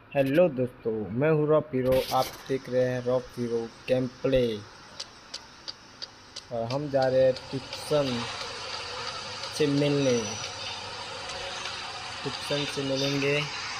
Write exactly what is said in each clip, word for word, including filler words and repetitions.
Hello दोस्तों, मैं हूँ रॉप हीरो। आप देख रहे हैं रॉप हीरो गेम प्ले। और हम जा रहे हैं टिप्सन से मिलने। टिप्सन से मिलेंगे।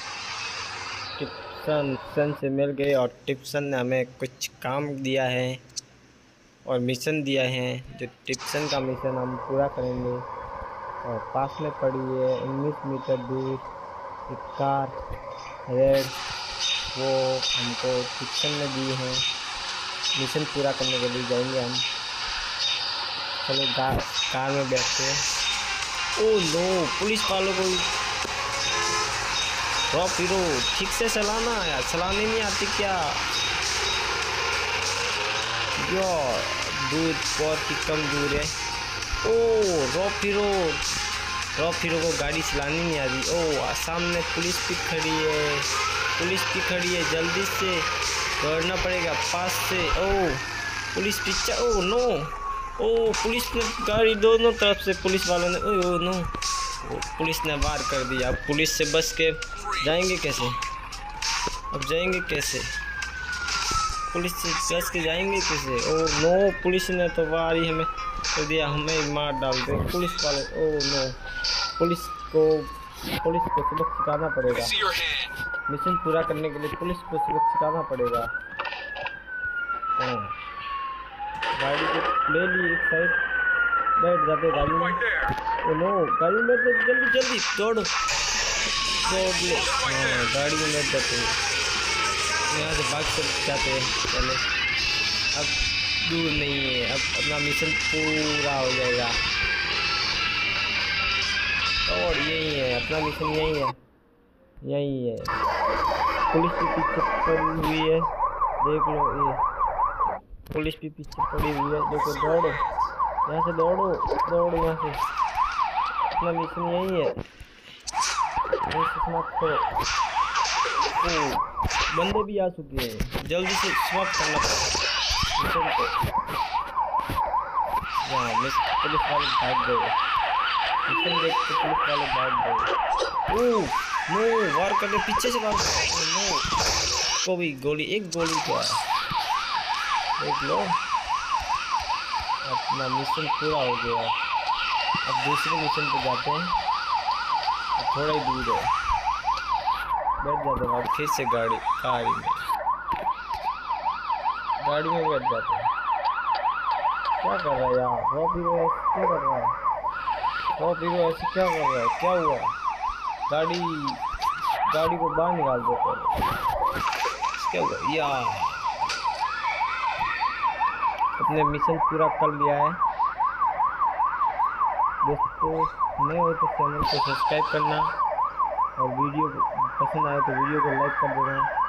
टिप्सन टिप्सन से मिल गए और टिप्सन ने हमें कुछ काम दिया है और मिशन दिया है। जो टिप्सन का मिशन हम पूरा करेंगे। और पास में पड़ी है उन्नीस मीटर दूर एक कार रेड, वो हमको टिप्सन ने दी है। मिशन पूरा करने के लिए जाएंगे हम। चलो कार में बैठते हैं। ओ नो, पुलिस वालों को रॉप हीरो ठीक से चलाना यार, चलाने नहीं आती क्या यार। दूर बहुत ही कम दूर है। ओ रॉप हीरो रॉप हीरो को गाड़ी चलानी नहीं आ रही। ओ सामने पुलिस भी खड़ी है, पुलिस भी खड़ी है। जल्दी से दौड़ना पड़ेगा पास से। ओ पुलिस पीछे। ओ नो, ओ पुलिस ने गाड़ी दोनों तरफ से पुलिस वालों ने। ओ, ओ नो, ओ, पुलिस ने वार कर दिया। अब पुलिस से बच के जाएंगे कैसे? अब जाएंगे कैसे? पुलिस से बच के जाएंगे कैसे? ओ नो, पुलिस ने तो वार ही हमें कर दिया, हमें मार डाल दे पुलिस वाले। ओ नो, पुलिस को पुलिस को सबक सिखाना पड़ेगा। मिशन पूरा करने के लिए पुलिस को सबक सिखाना पड़ेगा। गाड़ी को ले ली एक साइड, बैठ जाते गाड़ी में। ओ नो, गाड़ी में बैठ जाते, जल्दी जल्दी दौड़ो दौड़ ले। हाँ, गाड़ी में बैठ जाते हैं। यहाँ से भाग कर जाते हैं पहले। अब दूर नहीं है, अब अपना मिशन पूरा हो जाएगा। और यही है अपना मिशन, यही है यही है। पुलिस भी पीछे पड़ी हुई है, देख लो। ये पुलिस भी पीछे पड़ी हुई है, देखो। दौड़ो यहाँ से, दौड़ो दौड़ो यहाँ से। अपना मिशन यही है, यही से समाप्त करो। ओ बंदे भी आ चुके हैं, जल्दी से समाप्त करना पड़ेगा मिशन को। यहाँ पुलिस वाले भाग गए, मिशन देख के पुलिस वाले भाग गए। ओ नो, वार करने पीछे से वार कर। नो, को भी गोली, एक गोली क्या देख लो। अपना मिशन पूरा हो गया। अब दूसरे मिशन पे जाते हैं, थोड़ा ही दूर है। बैठ जाते हैं और फिर से गाड़ी गाड़ी में गाड़ी में बैठ जाते हैं। क्या कर रहा है यार रॉप हीरो? क्या कर रहा है रॉप हीरो? ऐसे क्या कर रहा है? क्या हुआ? गाड़ी गाड़ी को बाहर निकाल दो पहले। क्या हुआ यार? अपने मिशन पूरा कर लिया है दोस्तों। नए हो तो चैनल को सब्सक्राइब करना, और वीडियो पसंद आए तो वीडियो को लाइक कर देना।